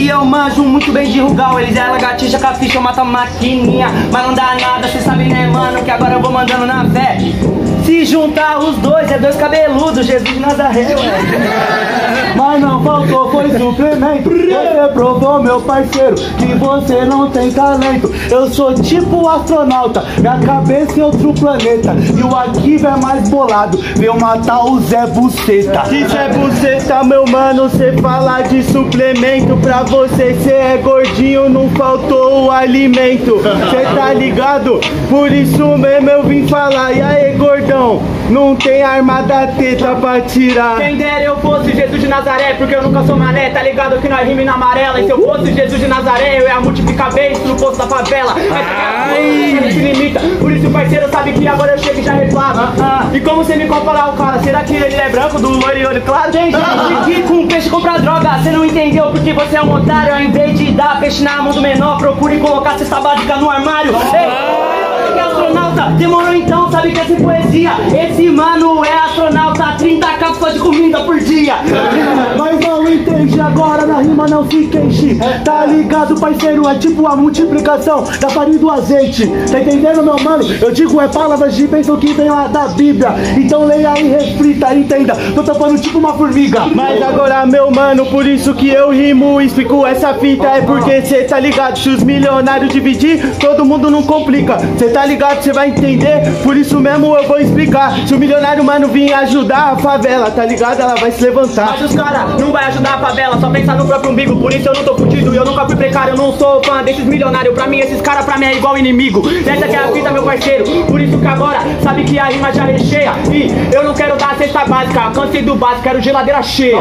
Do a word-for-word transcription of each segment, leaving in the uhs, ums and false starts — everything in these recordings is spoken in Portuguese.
que eu manjo muito bem de rugal. Eles é lagartixa, caficha, mata maquininha. Mas não dá nada, cê sabe né mano, que agora eu vou mandando na fé. Se juntar os dois, é dois cabeludos, Jesus de Nazaré, ué. Mas não faltou, foi suplemento. Você provou, meu parceiro, que você não tem talento. Eu sou tipo astronauta, minha cabeça em outro planeta. E o Akiva é mais bolado, veio matar o Zé Buceta. Que Zé Buceta, meu mano, cê fala de suplemento. Pra você, cê é gordinho, não faltou o alimento. Cê tá ligado? Por isso mesmo eu vim falar. E aí, gordão? Não tem arma da teta pra tirar. Quem dera eu fosse Jesus de Nazaré, porque eu nunca sou mané, tá ligado que nós rima na amarela. E se eu fosse Jesus de Nazaré, eu ia multiplicar bem no posto da favela. Ai, se limita, por isso o parceiro sabe que agora eu chego e já reclama. Ah, e como você me comparar o cara, será que ele é branco, do loiro e olho claro? Tem gente que com peixe compra droga, você não entendeu porque você é um otário. Ao invés de dar peixe na mão do menor, procure colocar cesta básica no armário. Ei, que é astronauta, demorou então, sabe que essa é poesia. Esse mano é astronauta, trinta cápsulas de comida por dia. Mas não entendi agora, na rima não se queixe. Tá ligado, parceiro, é tipo a multiplicação da farinha do azeite. Tá entendendo, meu mano? Eu digo é palavras de bênção que vem lá da Bíblia. Então leia e reflita, entenda. Tô tampando tipo uma formiga. Mas agora, meu mano, por isso que eu rimo, explico essa fita. É porque cê tá ligado, se os milionários dividir, todo mundo não complica. Cê tá ligado, cê vai entender, por isso mesmo eu vou explicar. Se o milionário, mano, vir ajudar a favela, tá ligado? Ela vai se levantar. Mas os caras não vai ajudar a favela, só pensar no próprio umbigo. Por isso eu não tô fudido e eu nunca fui precário. Eu não sou fã desses milionários, pra mim esses caras pra mim é igual inimigo. Essa que é a fita, meu parceiro, por isso que agora sabe que a rima já recheia. E eu não quero dar a cesta básica, cansei do básico, quero geladeira cheia.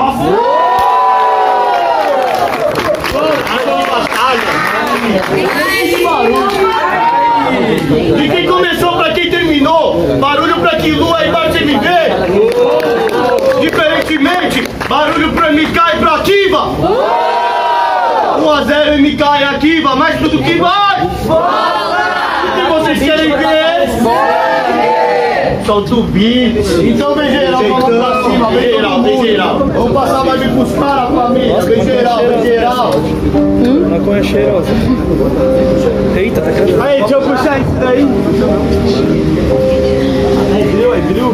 De quem começou pra quem terminou, barulho pra quem lua e Marte me vê. Diferentemente, barulho pra M K e pra Akiva. um a zero M K e Akiva, mas tudo que vai. O que vocês querem ver? Solta o beat. Então vem geral, vamos pra cima, vem geral, vem geral. Vamos passar mais de pros caras, família. Vem geral, vem geral. Maconha cheirosa. Eita, tá cantando. Aí, deixa eu puxar isso daí. Aí, viu, aí, viu?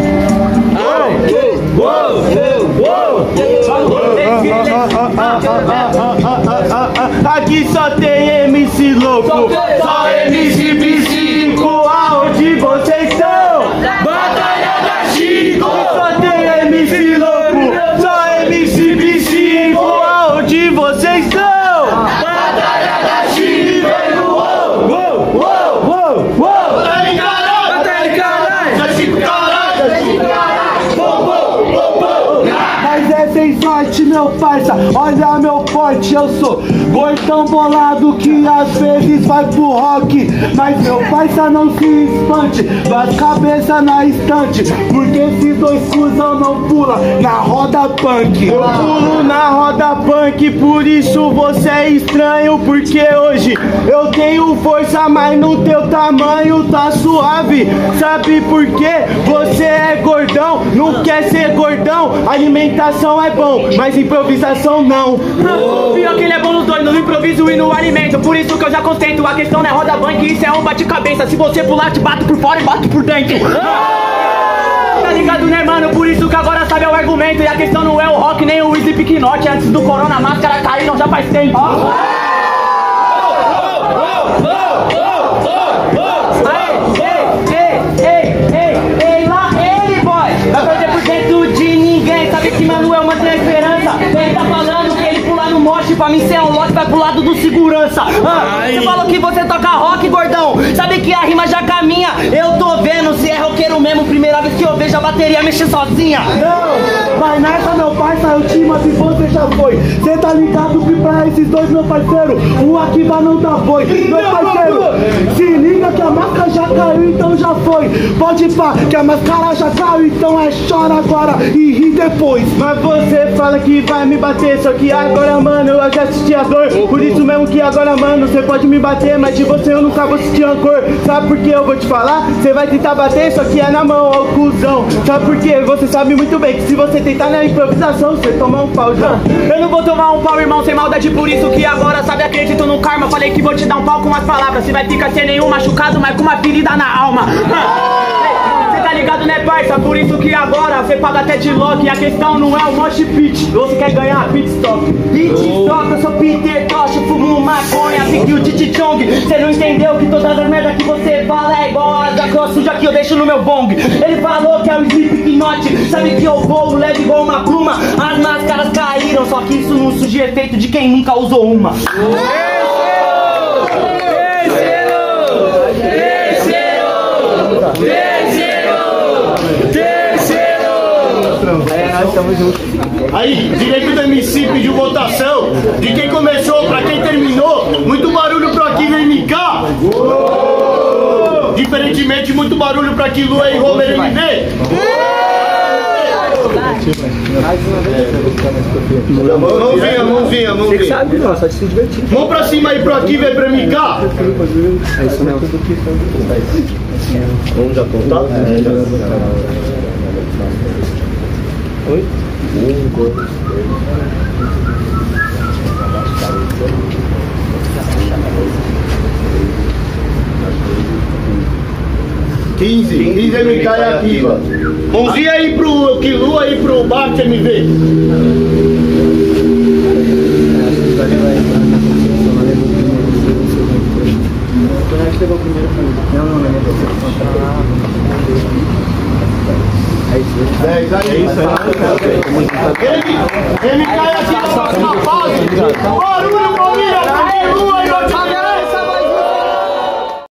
Aqui só tem M C louco, só M C B cinco, aonde vocês estão? Batalha da Chico! Só tem M C louco, só M C B cinco, aonde vocês estão? Batalha da Chico! Uou, uou, uou, uou, uou! Batalha em caralho! Batalha em caralho! Da Chico caralho! Da Chico caralho! Uou, uou, uou, uou! Mas é sem sorte, meu parça, olha meu forte, eu sou gordão bolado que às vezes vai pro rock. Mas meu parça não se espante, bate cabeça na estante, porque esses dois cuzão não pula na roda punk. Eu pulo na roda punk, por isso você é estranho, porque hoje eu tenho força, mas no teu tamanho tá suave. Sabe por quê? Você é gordão, não quer ser gordão. Alimentação é bom, mas improvisação não. Pior que ele é bom nos dois, no improviso e no alimento. Por isso que eu já contento, a questão não é roda bank, isso é um bate-cabeça. Se você pular, te bato por fora e bato por dentro. Tá ligado, né, mano? Por isso que agora sabe é o argumento. E a questão não é o rock, nem o Easy Picknote. Antes do corona, a máscara caíram já faz tempo. Pra mim cê é um lote, vai pro lado do segurança. ah, Você falou que você toca rock, gordão. Sabe que a rima já caminha. Eu tô vendo, se é roqueiro mesmo. Primeira vez que eu vejo a bateria mexer sozinha. Não, vai nessa, meu parça, eu te mato e você já foi. Cê tá ligado que pra esses dois, meu parceiro, o Akiva não dá boi. Meu parceiro, se liga que a máscara já caiu, então já foi. Pode pá, que a máscara já caiu, então é chora agora e ri depois. Mas você fala que vai me bater, só que agora, mano, eu já senti a dor. Por isso mesmo que agora, mano, você pode me bater, mas de você eu nunca vou sentir rancor. Sabe por que eu vou te falar? Você vai tentar bater, só que é na mão, ó, cuzão. Sabe por quê? Você sabe muito bem que se você tentar na improvisação, você tomar um pau já. Eu não vou tomar um pau, irmão, sem maldade, por isso que agora, sabe, acredito no karma. Falei que vou te dar um pau com as palavras. Você vai ficar sem nenhum machucado, mas com uma ferida na alma. Cê tá ligado, né, parça? Por isso que agora cê paga até de lock. A questão não é o mosh pit, ou você quer ganhar pit stop. Pit stop, eu sou Peter Tosh, fumo maconha, fique o Titi Chong. Cê não entendeu que todas as merdas que você fala é igual a asa cross suja que eu deixo no meu bong. Ele falou que é o Slipknot, sabe que eu vou leve igual uma pluma. As máscaras caíram, só que isso não surge efeito de quem nunca usou uma. Aí, direito do M C pediu votação de quem começou pra quem terminou. Muito barulho pro Aqui M K. Diferentemente, muito barulho pra Kilua e Homer M V. Mãozinha, mãozinha, mãozinha. Mão pra cima aí pro Aqui, vem pra M K. É isso mesmo. Vamos já contar? Oi? Um, dois, três. quinze, quinze M K é ativa. Mãozinha aí pro Kilua e pro Bart M V. É isso aí. M K é ativa na próxima fase. Barulho, família, Kilua e Bart M V.